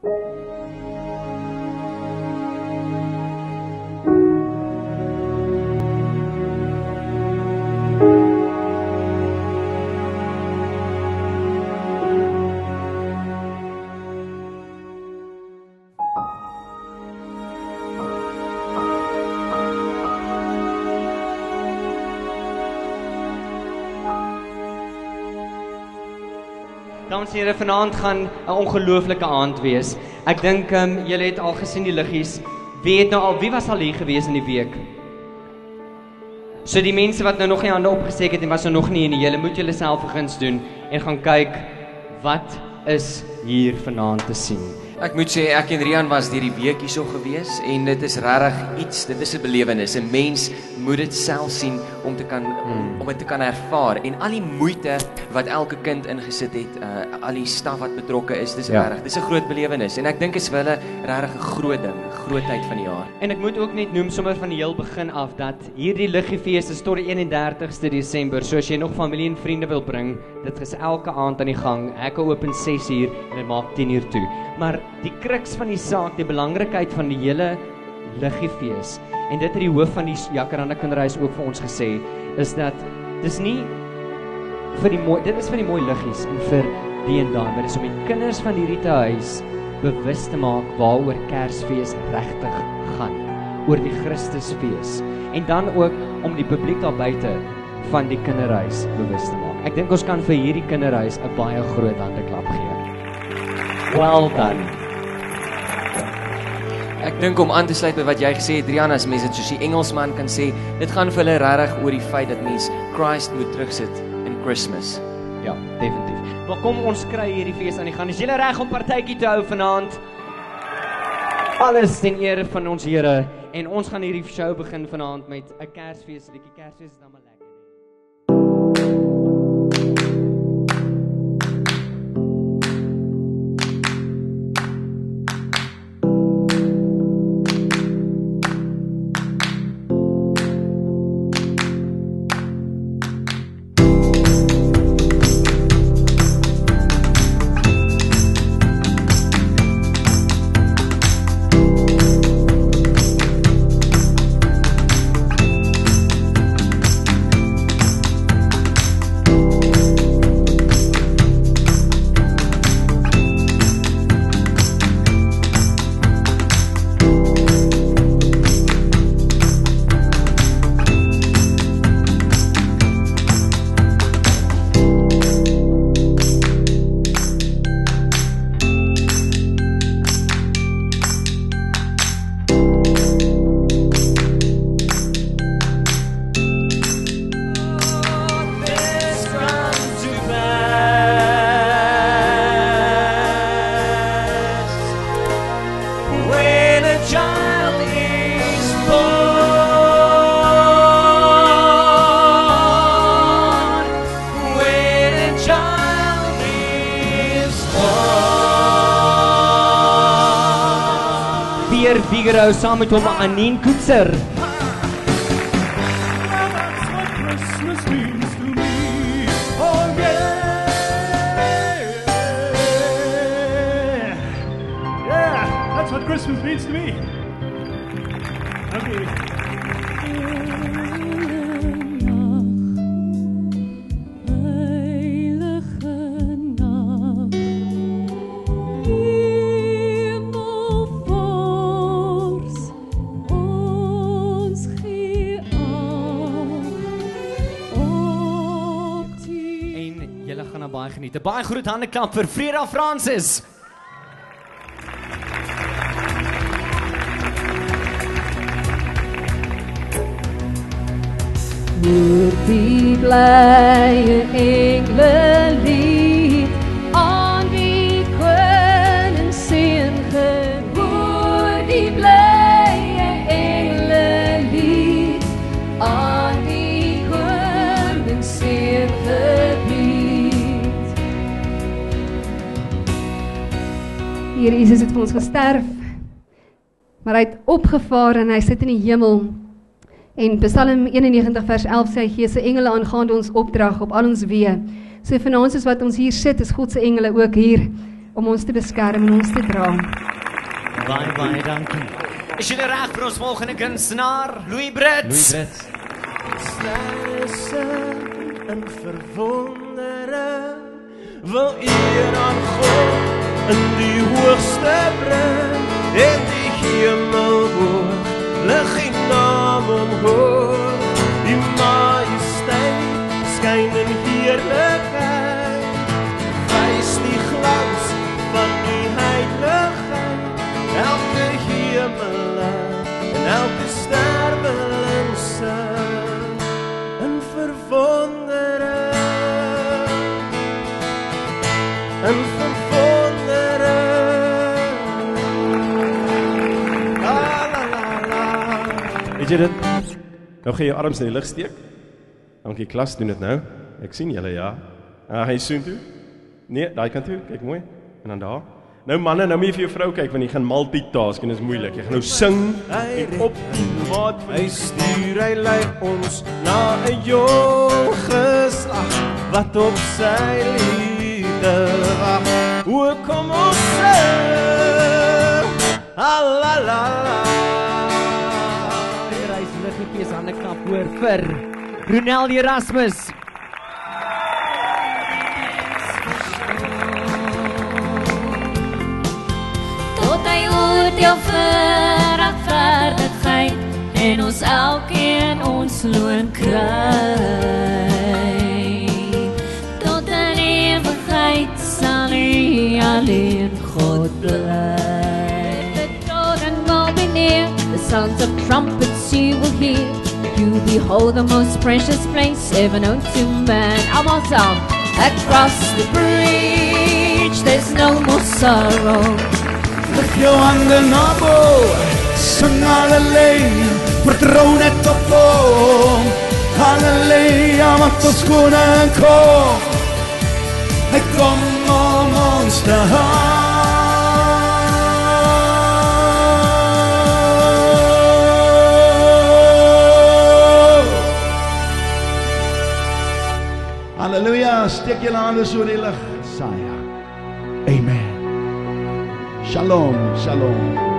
Dames en here, vanaand gaan 'n ongelooflike aand wees. Ek dink julle het al gesien die liggies. Wie was al hier gewees in die week? So die mense wat nou nog nie hande opgesteek het en was nou nog nie in, julle moet julle self 'n guns doen en gaan kyk wat is hier vanaand te sien. Ek moet sê, ek en Rian was deur die week hierso gewees en dit is regtig iets, dit is 'n belewenis. 'n Mens moet dit self sien om dit te kan ervaar en al die moeite wat elke kind ingesit het, al die staf wat betrokke is, dis regtig, dis 'n groot belewenis en ek dink is vir hulle regtig 'n groot ding, 'n groot tyd van die jaar. En ek moet ook net noem sommer van die heel begin af dat hierdie liggiefees is tot die 31ste Desember. So as jy nog familie en vriende wil bring, dit is elke aand aan die gang. Hekke open 6uur en dit maak 10uur toe. Maar die kruks van die saak, die belangrikheid van die hele liggiefees, en dit het die hoof van die Jacaranda Kinderhuis ook vir ons gesê, is dat dis nie vir die mooi, dit is vir die mooi liggies en vir die en daai, maar dis om die kinders van hierdie huis bewus te maak waaroor Kersfees regtig gaan, oor die Christusfees, en dan ook om die publiek daar buite van die kinderhuis bewus te maak. Ek dink ons kan vir hierdie kinderhuis 'n baie groot handeklap gee. Well done. Ek dink om aan te sluit by wat jy gesê het, Rian, as mense dit soos die Engelsman kan sê, dit gaan vir hulle regtig oor die feit dat mens Christ moet terugsit in Christmas. Ja, definitief. Maar kom ons kry hierdie fees aan die gang. Is julle reg om partytjie te hou vanaand? Alles ten ere van ons Here en ons gaan hierdie show begin vanaand met 'n Kersfeesliedjie. Kersfees is dan maar lekker. Figaro saam met hom Anien Koetser. That's what Christmas means to me. Okay. Geniet. 'n Baie groot handeklap vir Freda Francis. Hoor die blye engellied aan die koning seun geboor. Die blye engellied aan die koning seun geboor. Here Jesus het vir ons gesterf, maar hy het opgevaar en hy sit in die hemel. En Psalm 91 vers 11 sê hy gee sy engele aangaande ons opdrag op al ons weë. So vanaand soos wat ons hier sit, is God se engele ook hier om ons te beskerm en ons te dra. Baie dankie. Is julle reg vir ons volgende kunstenaar, Louis Brits? Sluise in verwondering wil eer aan God in die hoogste bring en die hemel hoog lig die naam omhoog. Die majesteit skyn in heerlikheid, wys die glans van die heiligheid. Elke hemel en elke sterweling sing in verwondering, in verwondering. La la la la. Weet jy dit? Nou gaan jy arms in die lug steek. Dankie klas, doen dit nou. Ek sien julle, ja. Gaan jy soen toe? Nee, daai kant toe, kyk mooi. En dan daar. Nou manne, nou moet jy vir jou vrou kyk, want jy gaan multitask en dit is moeilik. Jy gaan nou sing en op die maat van hy stuur, hy lei ons na 'n jong geslag wat op sy liefde wag. O, kom ons sing, la la la. Reis liggetjies hande knap hoor vir Ronel Erasmus. Jou verantwoordigheid en ons elkeen ons loon kry. Tot in ewigheid sal hy alleen God bly. The children will be near, the sounds of trumpets you will hear. You behold the most precious place ever known to man. Almost out across the bridge, there's no more sorrow. Lig jou hande na bo, sing halleluja, vertrou net op hom. Halleluja, want ons koning kom. Hy kom om ons te hou. Halleluja, steek julle hande so in die lug, Saia. Amen. Shalom, shalom.